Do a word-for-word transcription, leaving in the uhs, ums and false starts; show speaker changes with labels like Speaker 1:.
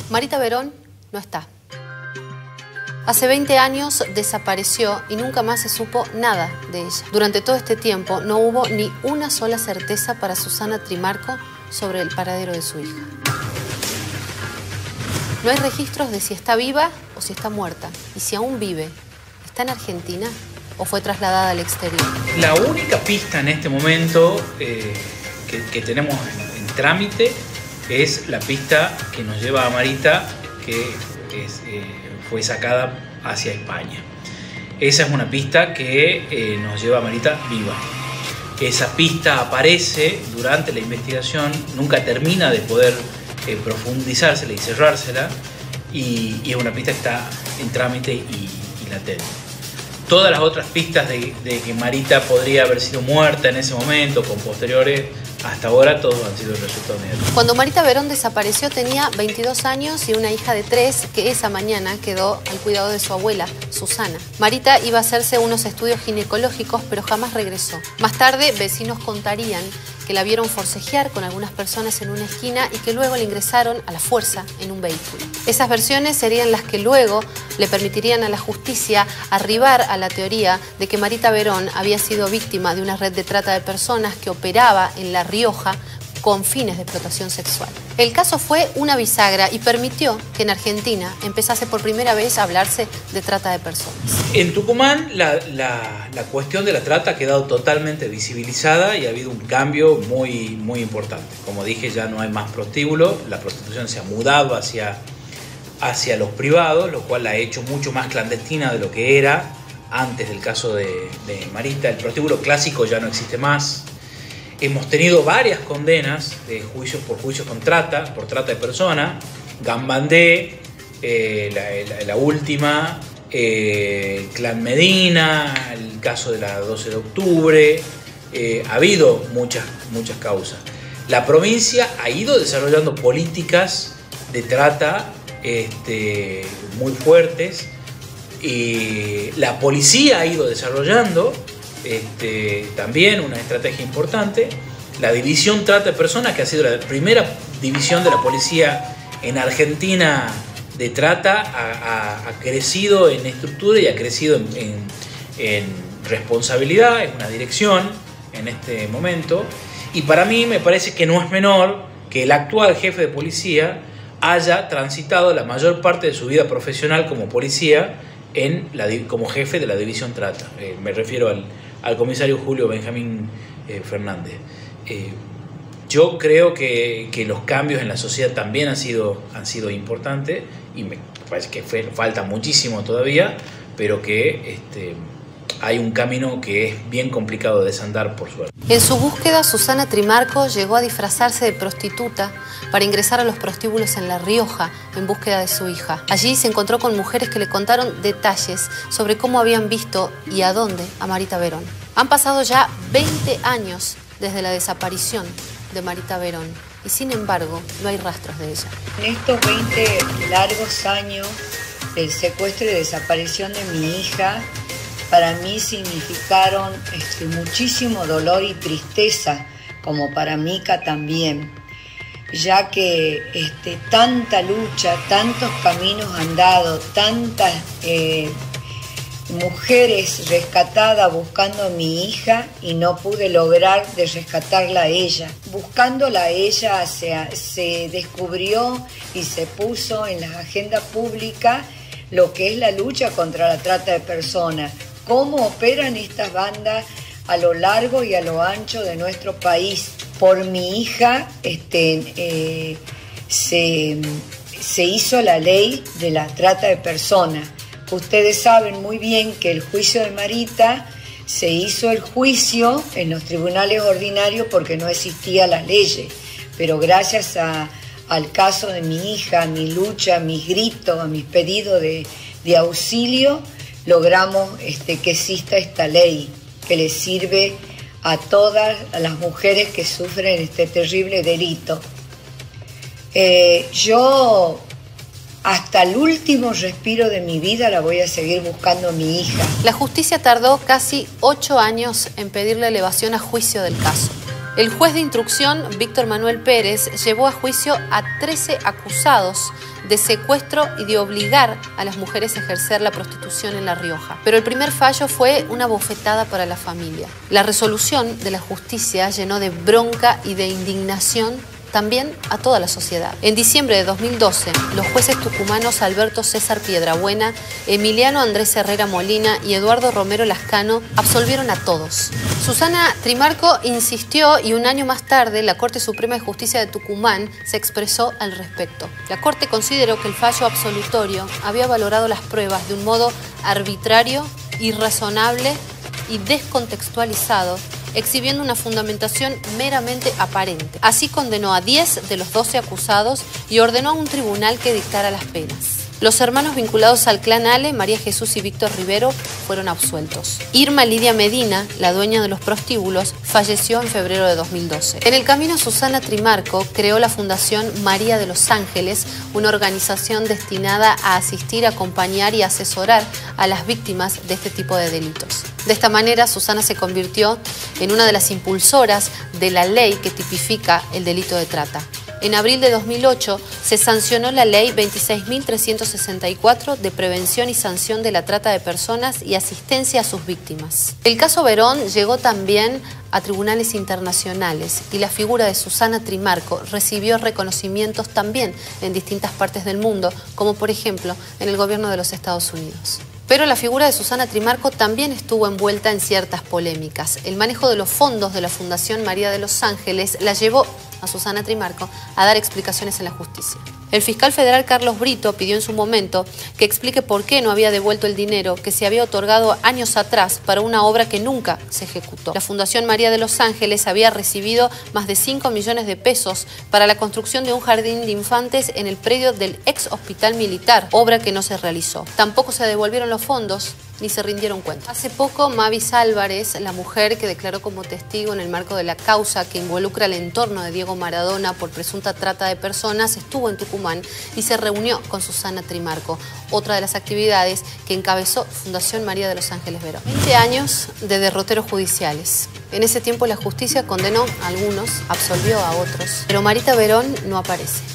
Speaker 1: Marita Verón no está. Hace veinte años desapareció y nunca más se supo nada de ella. Durante todo este tiempo no hubo ni una sola certeza para Susana Trimarco sobre el paradero de su hija. No hay registros de si está viva o si está muerta. Y si aún vive, ¿está en Argentina o fue trasladada al exterior?
Speaker 2: La única pista en este momento eh, que, que tenemos en, en trámite es la pista que nos lleva a Marita, que es, eh, fue sacada hacia España. Esa es una pista que eh, nos lleva a Marita viva. Esa pista aparece durante la investigación, nunca termina de poder eh, profundizársela y cerrársela, y, y es una pista que está en trámite y, y latente. Todas las otras pistas de, de que Marita podría haber sido muerta en ese momento, con posteriores, hasta ahora todos han sido resultados negativos.
Speaker 1: Cuando Marita Verón desapareció tenía veintidós años y una hija de tres que esa mañana quedó al cuidado de su abuela, Susana. Marita iba a hacerse unos estudios ginecológicos, pero jamás regresó. Más tarde, vecinos contarían que la vieron forcejear con algunas personas en una esquina y que luego le ingresaron a la fuerza en un vehículo. Esas versiones serían las que luego le permitirían a la justicia arribar a la teoría de que Marita Verón había sido víctima de una red de trata de personas que operaba en La Rioja con fines de explotación sexual. El caso fue una bisagra y permitió que en Argentina empezase por primera vez a hablarse de trata de personas.
Speaker 2: En Tucumán la, la, la cuestión de la trata ha quedado totalmente visibilizada y ha habido un cambio muy, muy importante. Como dije, ya no hay más prostíbulo, la prostitución se ha mudado hacia, hacia los privados, lo cual la ha hecho mucho más clandestina de lo que era antes del caso de, de Marita. El prostíbulo clásico ya no existe más. Hemos tenido varias condenas de juicios por juicios con trata, por trata de personas. Gambandé, eh, la, la, la última, eh, el Clan Medina, el caso de la doce de octubre. Eh, ha habido muchas, muchas causas. La provincia ha ido desarrollando políticas de trata este, muy fuertes. Y la policía ha ido desarrollando Este, también una estrategia importante. La división trata de personas, que ha sido la primera división de la policía en Argentina de trata, ha, ha, ha crecido en estructura y ha crecido en, en, en responsabilidad. Es una dirección en este momento, y para mí me parece que no es menor que el actual jefe de policía haya transitado la mayor parte de su vida profesional como policía en la, como jefe de la división trata. Eh, me refiero al al comisario Julio Benjamín eh, Fernández. Eh, yo creo que, que los cambios en la sociedad también han sido, han sido importantes, y me parece que fue, falta muchísimo todavía, pero que este, hay un camino que es bien complicado de desandar, por suerte.
Speaker 1: En su búsqueda, Susana Trimarco llegó a disfrazarse de prostituta para ingresar a los prostíbulos en La Rioja en búsqueda de su hija. Allí se encontró con mujeres que le contaron detalles sobre cómo habían visto y a dónde a Marita Verón. Han pasado ya veinte años desde la desaparición de Marita Verón y sin embargo no hay rastros de ella.
Speaker 3: En estos veinte largos años del secuestro y desaparición de mi hija, para mí significaron este, muchísimo dolor y tristeza, como para Mica también, ya que este, tanta lucha, tantos caminos andados, tantas eh, mujeres rescatadas buscando a mi hija y no pude lograr de rescatarla a ella. Buscándola a ella se, se descubrió y se puso en la agenda pública lo que es la lucha contra la trata de personas, cómo operan estas bandas a lo largo y a lo ancho de nuestro país. Por mi hija este, eh, se, se hizo la ley de la trata de personas. Ustedes saben muy bien que el juicio de Marita se hizo el juicio en los tribunales ordinarios porque no existían las leyes, pero gracias a, al caso de mi hija, a mi lucha, a mis gritos, a mis pedidos de, de auxilio, logramos este, que exista esta ley que le sirve a todas las mujeres que sufren este terrible delito. Eh, yo hasta el último respiro de mi vida la voy a seguir buscando a mi hija.
Speaker 1: La justicia tardó casi ocho años en pedirle elevación a juicio del caso. El juez de instrucción, Víctor Manuel Pérez, llevó a juicio a trece acusados de secuestro y de obligar a las mujeres a ejercer la prostitución en La Rioja. Pero el primer fallo fue una bofetada para la familia. La resolución de la justicia llenó de bronca y de indignación también a toda la sociedad. En diciembre de dos mil doce, los jueces tucumanos Alberto César Piedrabuena, Emiliano Andrés Herrera Molina y Eduardo Romero Lascano absolvieron a todos. Susana Trimarco insistió y un año más tarde la Corte Suprema de Justicia de Tucumán se expresó al respecto. La Corte consideró que el fallo absolutorio había valorado las pruebas de un modo arbitrario, irrazonable y descontextualizado, exhibiendo una fundamentación meramente aparente. Así condenó a diez de los doce acusados y ordenó a un tribunal que dictara las penas. Los hermanos vinculados al clan Ale, María Jesús y Víctor Rivero, fueron absueltos. Irma Lidia Medina, la dueña de los prostíbulos, falleció en febrero de dos mil doce. En el camino, Susana Trimarco creó la Fundación María de los Ángeles, una organización destinada a asistir, acompañar y asesorar a las víctimas de este tipo de delitos. De esta manera, Susana se convirtió en una de las impulsoras de la ley que tipifica el delito de trata. En abril de dos mil ocho se sancionó la Ley veintiséis mil trescientos sesenta y cuatro de prevención y sanción de la trata de personas y asistencia a sus víctimas. El caso Verón llegó también a tribunales internacionales y la figura de Susana Trimarco recibió reconocimientos también en distintas partes del mundo, como por ejemplo en el gobierno de los Estados Unidos. Pero la figura de Susana Trimarco también estuvo envuelta en ciertas polémicas. El manejo de los fondos de la Fundación María de los Ángeles la llevó a Susana Trimarco a dar explicaciones en la justicia. El fiscal federal Carlos Brito pidió en su momento que explique por qué no había devuelto el dinero que se había otorgado años atrás para una obra que nunca se ejecutó. La Fundación María de los Ángeles había recibido más de cinco millones de pesos para la construcción de un jardín de infantes en el predio del ex hospital militar, obra que no se realizó. Tampoco se devolvieron los fondos ni se rindieron cuentas. Hace poco, Mavis Álvarez, la mujer que declaró como testigo en el marco de la causa que involucra al entorno de Diego Maradona por presunta trata de personas, estuvo en Tucumán y se reunió con Susana Trimarco, otra de las actividades que encabezó Fundación María de los Ángeles Verón. veinte años de derroteros judiciales. En ese tiempo la justicia condenó a algunos, absolvió a otros, pero Marita Verón no aparece.